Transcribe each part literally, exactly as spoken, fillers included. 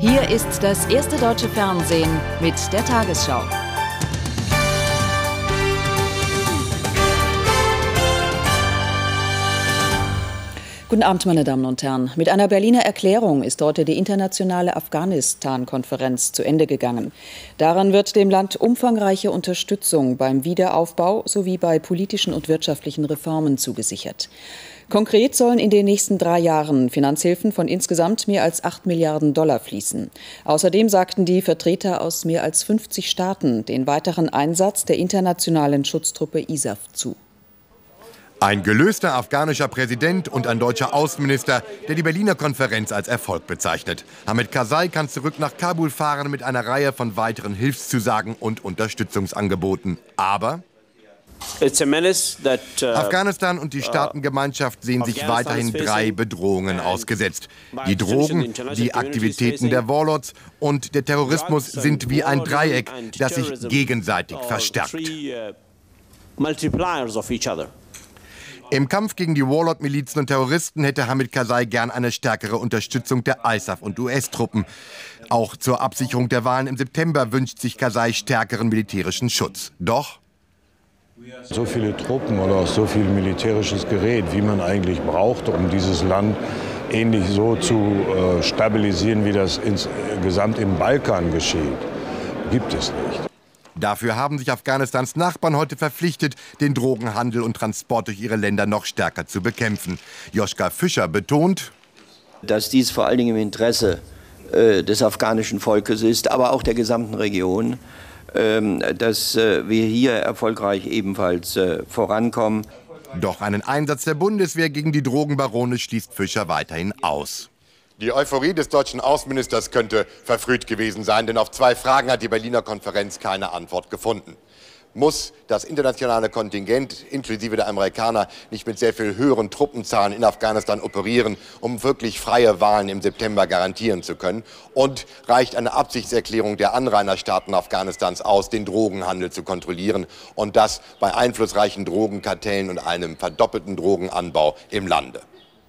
Hier ist das erste deutsche Fernsehen mit der Tagesschau. Guten Abend, meine Damen und Herren. Mit einer Berliner Erklärung ist heute die internationale Afghanistan-Konferenz zu Ende gegangen. Daran wird dem Land umfangreiche Unterstützung beim Wiederaufbau sowie bei politischen und wirtschaftlichen Reformen zugesichert. Konkret sollen in den nächsten drei Jahren Finanzhilfen von insgesamt mehr als acht Milliarden Dollar fließen. Außerdem sagten die Vertreter aus mehr als fünfzig Staaten den weiteren Einsatz der internationalen Schutztruppe I S A F zu. Ein gelöster afghanischer Präsident und ein deutscher Außenminister, der die Berliner Konferenz als Erfolg bezeichnet. Hamid Karzai kann zurück nach Kabul fahren mit einer Reihe von weiteren Hilfszusagen und Unterstützungsangeboten. Aber It's a menace that, uh, Afghanistan und die Staatengemeinschaft sehen sich weiterhin drei Bedrohungen ausgesetzt. Die Drogen, die Aktivitäten der Warlords und der Terrorismus sind wie ein Dreieck, das sich gegenseitig verstärkt. Im Kampf gegen die Warlord-Milizen und Terroristen hätte Hamid Karzai gern eine stärkere Unterstützung der I S A F und U S-Truppen. Auch zur Absicherung der Wahlen im September wünscht sich Karzai stärkeren militärischen Schutz. Doch so viele Truppen oder auch so viel militärisches Gerät, wie man eigentlich braucht, um dieses Land ähnlich so zu äh, stabilisieren, wie das insgesamt im Balkan geschieht, gibt es nicht. Dafür haben sich Afghanistans Nachbarn heute verpflichtet, den Drogenhandel und Transport durch ihre Länder noch stärker zu bekämpfen. Joschka Fischer betont, dass dies vor allen Dingen im Interesse äh, des afghanischen Volkes ist, aber auch der gesamten Region, äh, dass äh, wir hier erfolgreich ebenfalls äh, vorankommen. Doch einen Einsatz der Bundeswehr gegen die Drogenbarone schließt Fischer weiterhin aus. Die Euphorie des deutschen Außenministers könnte verfrüht gewesen sein, denn auf zwei Fragen hat die Berliner Konferenz keine Antwort gefunden. Muss das internationale Kontingent, inklusive der Amerikaner, nicht mit sehr viel höheren Truppenzahlen in Afghanistan operieren, um wirklich freie Wahlen im September garantieren zu können? Und reicht eine Absichtserklärung der Anrainerstaaten Afghanistans aus, den Drogenhandel zu kontrollieren und das bei einflussreichen Drogenkartellen und einem verdoppelten Drogenanbau im Lande?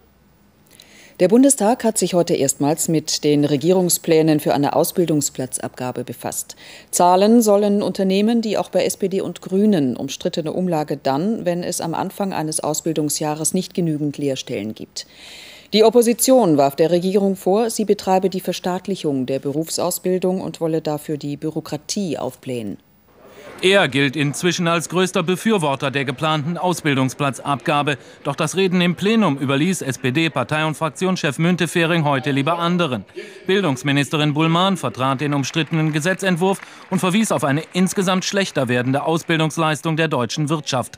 Der Bundestag hat sich heute erstmals mit den Regierungsplänen für eine Ausbildungsplatzabgabe befasst. Zahlen sollen Unternehmen die auch bei S P D und Grünen umstrittene Umlage dann, wenn es am Anfang eines Ausbildungsjahres nicht genügend Lehrstellen gibt. Die Opposition warf der Regierung vor, sie betreibe die Verstaatlichung der Berufsausbildung und wolle dafür die Bürokratie aufblähen. Er gilt inzwischen als größter Befürworter der geplanten Ausbildungsplatzabgabe. Doch das Reden im Plenum überließ S P D-Partei- und Fraktionschef Müntefering heute lieber anderen. Bildungsministerin Bullmann vertrat den umstrittenen Gesetzentwurf und verwies auf eine insgesamt schlechter werdende Ausbildungsleistung der deutschen Wirtschaft.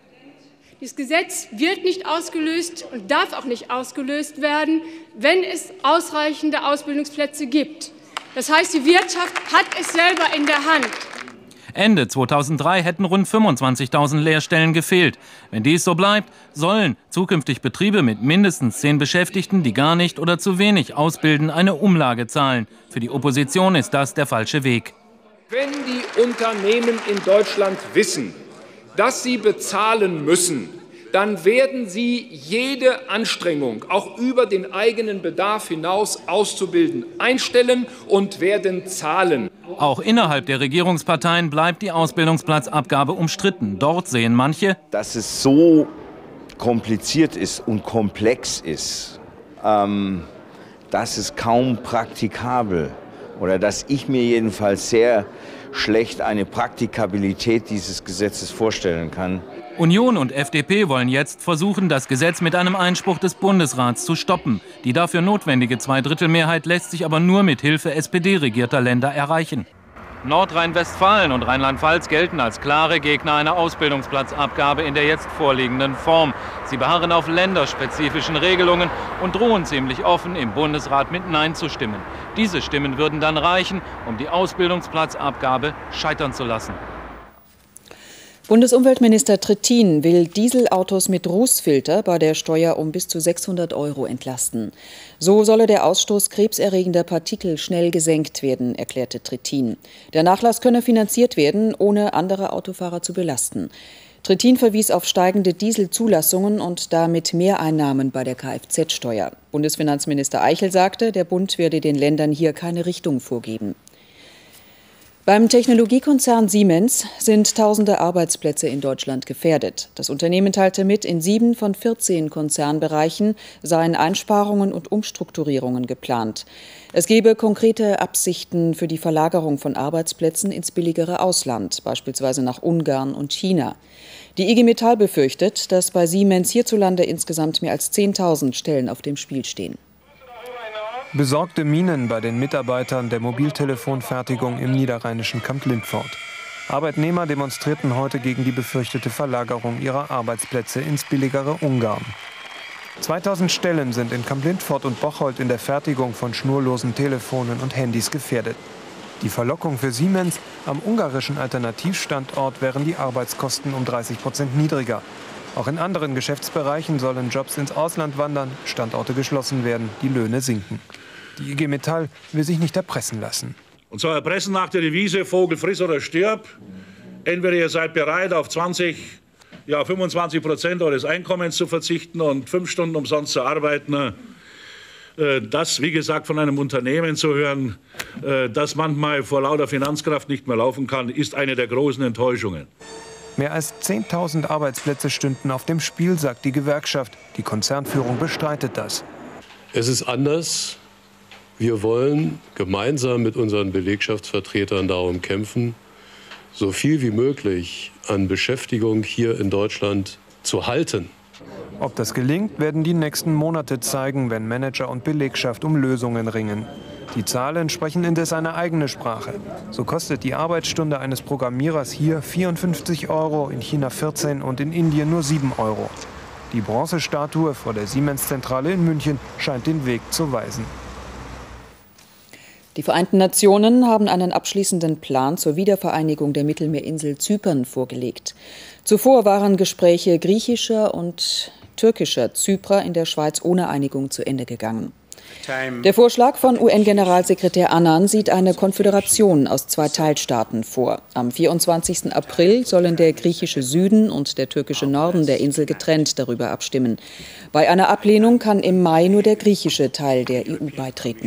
Dieses Gesetz wird nicht ausgelöst und darf auch nicht ausgelöst werden, wenn es ausreichende Ausbildungsplätze gibt. Das heißt, die Wirtschaft hat es selber in der Hand. Ende zweitausenddrei hätten rund fünfundzwanzigtausend Lehrstellen gefehlt. Wenn dies so bleibt, sollen zukünftig Betriebe mit mindestens zehn Beschäftigten, die gar nicht oder zu wenig ausbilden, eine Umlage zahlen. Für die Opposition ist das der falsche Weg. Wenn die Unternehmen in Deutschland wissen, dass sie bezahlen müssen, dann werden sie jede Anstrengung, auch über den eigenen Bedarf hinaus auszubilden, einstellen und werden zahlen. Auch innerhalb der Regierungsparteien bleibt die Ausbildungsplatzabgabe umstritten. Dort sehen manche, dass es so kompliziert ist und komplex ist, ähm, dass es kaum praktikabel oder dass ich mir jedenfalls sehr schlecht eine Praktikabilität dieses Gesetzes vorstellen kann. Union und F D P wollen jetzt versuchen, das Gesetz mit einem Einspruch des Bundesrats zu stoppen. Die dafür notwendige Zweidrittelmehrheit lässt sich aber nur mit Hilfe S P D-regierter Länder erreichen. Nordrhein-Westfalen und Rheinland-Pfalz gelten als klare Gegner einer Ausbildungsplatzabgabe in der jetzt vorliegenden Form. Sie beharren auf länderspezifischen Regelungen und drohen ziemlich offen, im Bundesrat mit Nein zu stimmen. Diese Stimmen würden dann reichen, um die Ausbildungsplatzabgabe scheitern zu lassen. Bundesumweltminister Trittin will Dieselautos mit Rußfilter bei der Steuer um bis zu sechshundert Euro entlasten. So solle der Ausstoß krebserregender Partikel schnell gesenkt werden, erklärte Trittin. Der Nachlass könne finanziert werden, ohne andere Autofahrer zu belasten. Trittin verwies auf steigende Dieselzulassungen und damit Mehreinnahmen bei der Kfz-Steuer. Bundesfinanzminister Eichel sagte, der Bund werde den Ländern hier keine Richtung vorgeben. Beim Technologiekonzern Siemens sind tausende Arbeitsplätze in Deutschland gefährdet. Das Unternehmen teilte mit, in sieben von vierzehn Konzernbereichen seien Einsparungen und Umstrukturierungen geplant. Es gebe konkrete Absichten für die Verlagerung von Arbeitsplätzen ins billigere Ausland, beispielsweise nach Ungarn und China. Die I G Metall befürchtet, dass bei Siemens hierzulande insgesamt mehr als zehntausend Stellen auf dem Spiel stehen. Besorgte Mienen bei den Mitarbeitern der Mobiltelefonfertigung im niederrheinischen Kamp-Lindfort. Arbeitnehmer demonstrierten heute gegen die befürchtete Verlagerung ihrer Arbeitsplätze ins billigere Ungarn. zweitausend Stellen sind in Kamp-Lindfort und Bocholt in der Fertigung von schnurlosen Telefonen und Handys gefährdet. Die Verlockung für Siemens: am ungarischen Alternativstandort wären die Arbeitskosten um dreißig Prozent niedriger. Auch in anderen Geschäftsbereichen sollen Jobs ins Ausland wandern, Standorte geschlossen werden, die Löhne sinken. Die I G Metall will sich nicht erpressen lassen. Und zwar erpressen nach der Devise Vogel friss oder stirb. Entweder ihr seid bereit, auf zwanzig, ja fünfundzwanzig Prozent eures Einkommens zu verzichten und fünf Stunden umsonst zu arbeiten. Das, wie gesagt, von einem Unternehmen zu hören, das manchmal vor lauter Finanzkraft nicht mehr laufen kann, ist eine der großen Enttäuschungen. Mehr als zehntausend Arbeitsplätze stünden auf dem Spiel, sagt die Gewerkschaft. Die Konzernführung bestreitet das. Es ist anders. Wir wollen gemeinsam mit unseren Belegschaftsvertretern darum kämpfen, so viel wie möglich an Beschäftigung hier in Deutschland zu halten. Ob das gelingt, werden die nächsten Monate zeigen, wenn Manager und Belegschaft um Lösungen ringen. Die Zahlen sprechen indes eine eigene Sprache. So kostet die Arbeitsstunde eines Programmierers hier vierundfünfzig Euro, in China vierzehn und in Indien nur sieben Euro. Die Bronzestatue vor der Siemens-Zentrale in München scheint den Weg zu weisen. Die Vereinten Nationen haben einen abschließenden Plan zur Wiedervereinigung der Mittelmeerinsel Zypern vorgelegt. Zuvor waren Gespräche griechischer und türkischer Zyprer in der Schweiz ohne Einigung zu Ende gegangen. Der Vorschlag von U N-Generalsekretär Annan sieht eine Konföderation aus zwei Teilstaaten vor. Am vierundzwanzigsten April sollen der griechische Süden und der türkische Norden der Insel getrennt darüber abstimmen. Bei einer Ablehnung kann im Mai nur der griechische Teil der E U beitreten.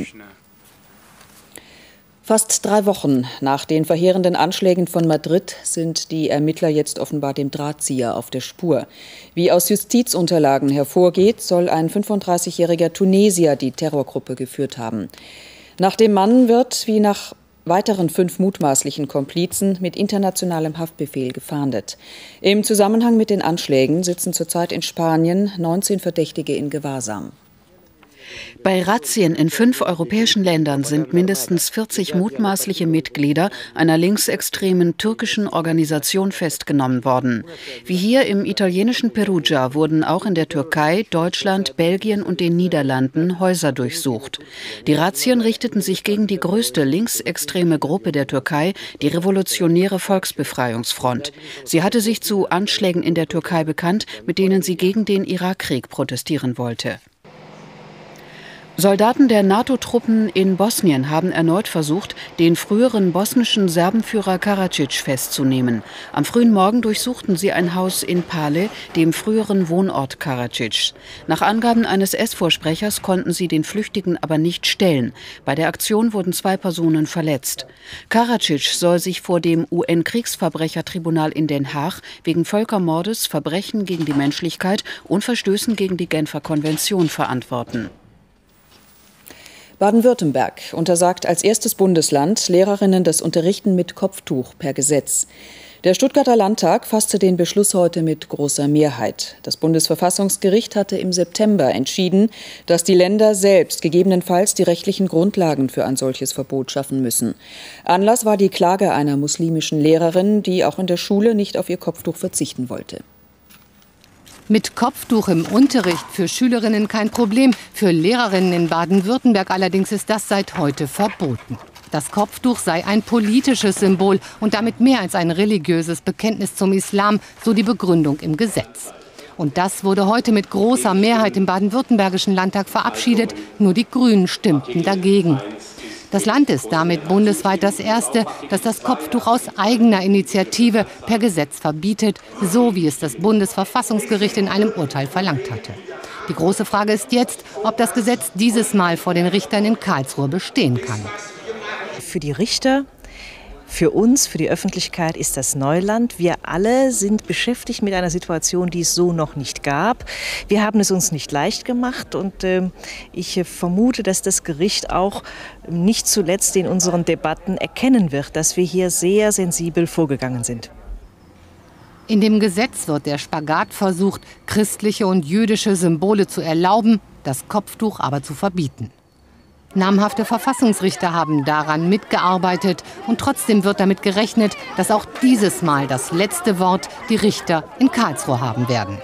Fast drei Wochen nach den verheerenden Anschlägen von Madrid sind die Ermittler jetzt offenbar dem Drahtzieher auf der Spur. Wie aus Justizunterlagen hervorgeht, soll ein fünfunddreißigjähriger Tunesier die Terrorgruppe geführt haben. Nach dem Mann wird, wie nach weiteren fünf mutmaßlichen Komplizen, mit internationalem Haftbefehl gefahndet. Im Zusammenhang mit den Anschlägen sitzen zurzeit in Spanien neunzehn Verdächtige in Gewahrsam. Bei Razzien in fünf europäischen Ländern sind mindestens vierzig mutmaßliche Mitglieder einer linksextremen türkischen Organisation festgenommen worden. Wie hier im italienischen Perugia wurden auch in der Türkei, Deutschland, Belgien und den Niederlanden Häuser durchsucht. Die Razzien richteten sich gegen die größte linksextreme Gruppe der Türkei, die Revolutionäre Volksbefreiungsfront. Sie hatte sich zu Anschlägen in der Türkei bekannt, mit denen sie gegen den Irakkrieg protestieren wollte. Soldaten der NATO-Truppen in Bosnien haben erneut versucht, den früheren bosnischen Serbenführer Karadzic festzunehmen. Am frühen Morgen durchsuchten sie ein Haus in Pale, dem früheren Wohnort Karadzics. Nach Angaben eines S-Vorsprechers konnten sie den Flüchtigen aber nicht stellen. Bei der Aktion wurden zwei Personen verletzt. Karadzic soll sich vor dem U N-Kriegsverbrechertribunal in Den Haag wegen Völkermordes, Verbrechen gegen die Menschlichkeit und Verstößen gegen die Genfer Konvention verantworten. Baden-Württemberg untersagt als erstes Bundesland Lehrerinnen das Unterrichten mit Kopftuch per Gesetz. Der Stuttgarter Landtag fasste den Beschluss heute mit großer Mehrheit. Das Bundesverfassungsgericht hatte im September entschieden, dass die Länder selbst gegebenenfalls die rechtlichen Grundlagen für ein solches Verbot schaffen müssen. Anlass war die Klage einer muslimischen Lehrerin, die auch in der Schule nicht auf ihr Kopftuch verzichten wollte. Mit Kopftuch im Unterricht für Schülerinnen kein Problem. Für Lehrerinnen in Baden-Württemberg allerdings ist das seit heute verboten. Das Kopftuch sei ein politisches Symbol und damit mehr als ein religiöses Bekenntnis zum Islam, so die Begründung im Gesetz. Und das wurde heute mit großer Mehrheit im baden-württembergischen Landtag verabschiedet. Nur die Grünen stimmten dagegen. Das Land ist damit bundesweit das erste, das das Kopftuch aus eigener Initiative per Gesetz verbietet, so wie es das Bundesverfassungsgericht in einem Urteil verlangt hatte. Die große Frage ist jetzt, ob das Gesetz dieses Mal vor den Richtern in Karlsruhe bestehen kann. Für die Richter, für uns, für die Öffentlichkeit ist das Neuland. Wir alle sind beschäftigt mit einer Situation, die es so noch nicht gab. Wir haben es uns nicht leicht gemacht und äh, ich vermute, dass das Gericht auch nicht zuletzt in unseren Debatten erkennen wird, dass wir hier sehr sensibel vorgegangen sind. In dem Gesetz wird der Spagat versucht, christliche und jüdische Symbole zu erlauben, das Kopftuch aber zu verbieten. Namhafte Verfassungsrichter haben daran mitgearbeitet und trotzdem wird damit gerechnet, dass auch dieses Mal das letzte Wort die Richter in Karlsruhe haben werden.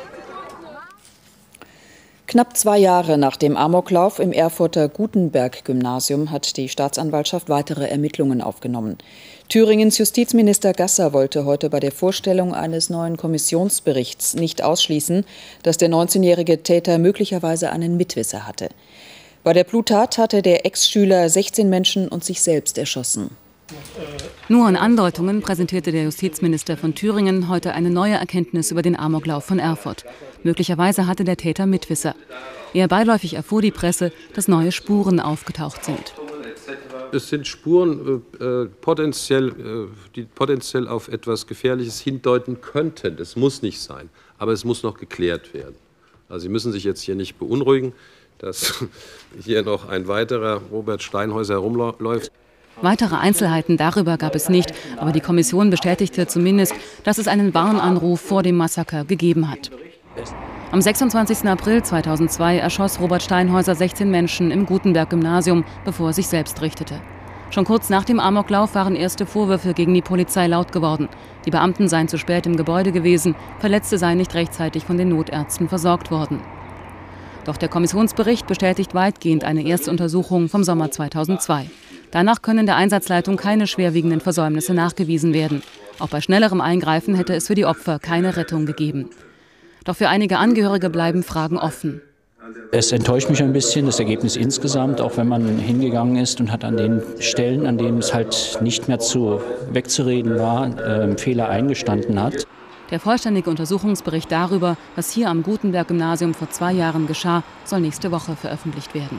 Knapp zwei Jahre nach dem Amoklauf im Erfurter Gutenberg-Gymnasium hat die Staatsanwaltschaft weitere Ermittlungen aufgenommen. Thüringens Justizminister Gasser wollte heute bei der Vorstellung eines neuen Kommissionsberichts nicht ausschließen, dass der neunzehnjährige Täter möglicherweise einen Mitwisser hatte. Bei der Bluttat hatte der Ex-Schüler sechzehn Menschen und sich selbst erschossen. Nur an Andeutungen präsentierte der Justizminister von Thüringen heute eine neue Erkenntnis über den Amoklauf von Erfurt. Möglicherweise hatte der Täter Mitwisser. Eher beiläufig erfuhr die Presse, dass neue Spuren aufgetaucht sind. Es sind Spuren, äh, potenziell, äh, die potenziell auf etwas Gefährliches hindeuten könnten. Das muss nicht sein, aber es muss noch geklärt werden. Also Sie müssen sich jetzt hier nicht beunruhigen, dass hier noch ein weiterer Robert Steinhäuser herumläuft. Weitere Einzelheiten darüber gab es nicht, aber die Kommission bestätigte zumindest, dass es einen Warnanruf vor dem Massaker gegeben hat. Am sechsundzwanzigsten April zweitausendzwei erschoss Robert Steinhäuser sechzehn Menschen im Gutenberg-Gymnasium, bevor er sich selbst richtete. Schon kurz nach dem Amoklauf waren erste Vorwürfe gegen die Polizei laut geworden. Die Beamten seien zu spät im Gebäude gewesen, Verletzte seien nicht rechtzeitig von den Notärzten versorgt worden. Doch der Kommissionsbericht bestätigt weitgehend eine erste Untersuchung vom Sommer zweitausendzwei. Danach können der Einsatzleitung keine schwerwiegenden Versäumnisse nachgewiesen werden. Auch bei schnellerem Eingreifen hätte es für die Opfer keine Rettung gegeben. Doch für einige Angehörige bleiben Fragen offen. Es enttäuscht mich ein bisschen, das Ergebnis insgesamt, auch wenn man hingegangen ist und hat an den Stellen, an denen es halt nicht mehr zu wegzureden war, äh, Fehler eingestanden hat. Der vollständige Untersuchungsbericht darüber, was hier am Gutenberg-Gymnasium vor zwei Jahren geschah, soll nächste Woche veröffentlicht werden.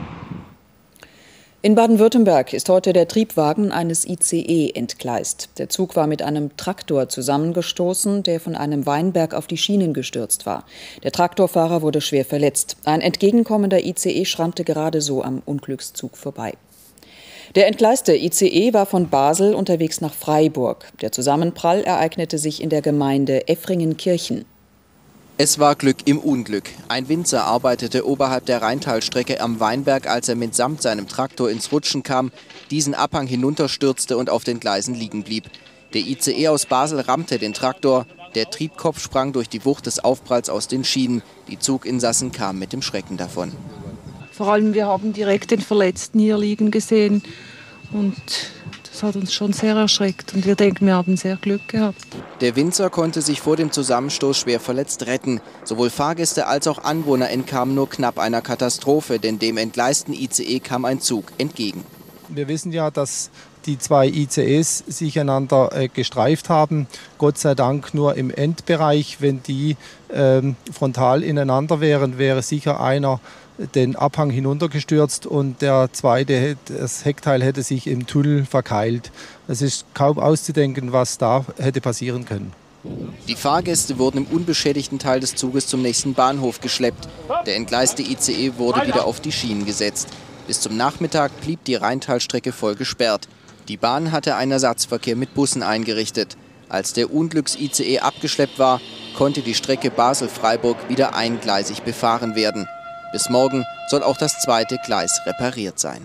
In Baden-Württemberg ist heute der Triebwagen eines I C E entgleist. Der Zug war mit einem Traktor zusammengestoßen, der von einem Weinberg auf die Schienen gestürzt war. Der Traktorfahrer wurde schwer verletzt. Ein entgegenkommender I C E schrammte gerade so am Unglückszug vorbei. Der entgleiste I C E war von Basel unterwegs nach Freiburg. Der Zusammenprall ereignete sich in der Gemeinde Effringen-Kirchen. Es war Glück im Unglück. Ein Winzer arbeitete oberhalb der Rheintalstrecke am Weinberg, als er mitsamt seinem Traktor ins Rutschen kam, diesen Abhang hinunterstürzte und auf den Gleisen liegen blieb. Der I C E aus Basel rammte den Traktor. Der Triebkopf sprang durch die Wucht des Aufpralls aus den Schienen. Die Zuginsassen kamen mit dem Schrecken davon. Vor allem, wir haben direkt den Verletzten hier liegen gesehen und das hat uns schon sehr erschreckt und wir denken, wir haben sehr Glück gehabt. Der Winzer konnte sich vor dem Zusammenstoß schwer verletzt retten. Sowohl Fahrgäste als auch Anwohner entkamen nur knapp einer Katastrophe, denn dem entgleisten I C E kam ein Zug entgegen. Wir wissen ja, dass die zwei I C Es sich einander äh, gestreift haben. Gott sei Dank nur im Endbereich. Wenn die ähm, frontal ineinander wären, wäre sicher einer den Abhang hinuntergestürzt und der zweite, das Heckteil, hätte sich im Tunnel verkeilt. Es ist kaum auszudenken, was da hätte passieren können. Die Fahrgäste wurden im unbeschädigten Teil des Zuges zum nächsten Bahnhof geschleppt. Der entgleiste I C E wurde wieder auf die Schienen gesetzt. Bis zum Nachmittag blieb die Rheintalstrecke voll gesperrt. Die Bahn hatte einen Ersatzverkehr mit Bussen eingerichtet. Als der Unglücks-I C E abgeschleppt war, konnte die Strecke Basel-Freiburg wieder eingleisig befahren werden. Bis morgen soll auch das zweite Gleis repariert sein.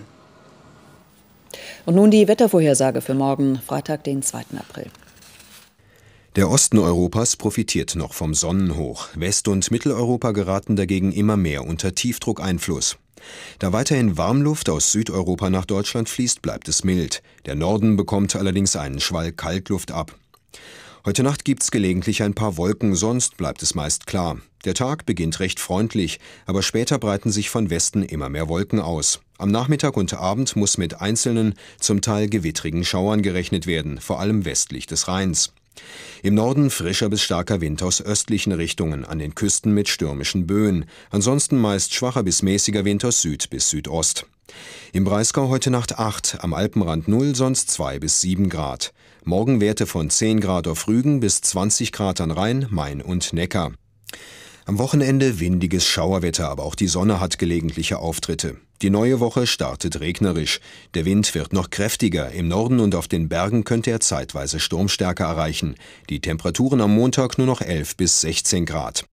Und nun die Wettervorhersage für morgen, Freitag, den zweiten April. Der Osten Europas profitiert noch vom Sonnenhoch. West- und Mitteleuropa geraten dagegen immer mehr unter Tiefdruckeinfluss. Da weiterhin Warmluft aus Südeuropa nach Deutschland fließt, bleibt es mild. Der Norden bekommt allerdings einen Schwall Kaltluft ab. Heute Nacht gibt's gelegentlich ein paar Wolken, sonst bleibt es meist klar. Der Tag beginnt recht freundlich, aber später breiten sich von Westen immer mehr Wolken aus. Am Nachmittag und Abend muss mit einzelnen, zum Teil gewittrigen Schauern gerechnet werden, vor allem westlich des Rheins. Im Norden frischer bis starker Wind aus östlichen Richtungen, an den Küsten mit stürmischen Böen. Ansonsten meist schwacher bis mäßiger Wind aus Süd bis Südost. Im Breisgau heute Nacht acht, am Alpenrand null, sonst zwei bis sieben Grad. Morgen Werte von zehn Grad auf Rügen bis zwanzig Grad an Rhein, Main und Neckar. Am Wochenende windiges Schauerwetter, aber auch die Sonne hat gelegentliche Auftritte. Die neue Woche startet regnerisch. Der Wind wird noch kräftiger. Im Norden und auf den Bergen könnte er zeitweise Sturmstärke erreichen. Die Temperaturen am Montag nur noch elf bis sechzehn Grad.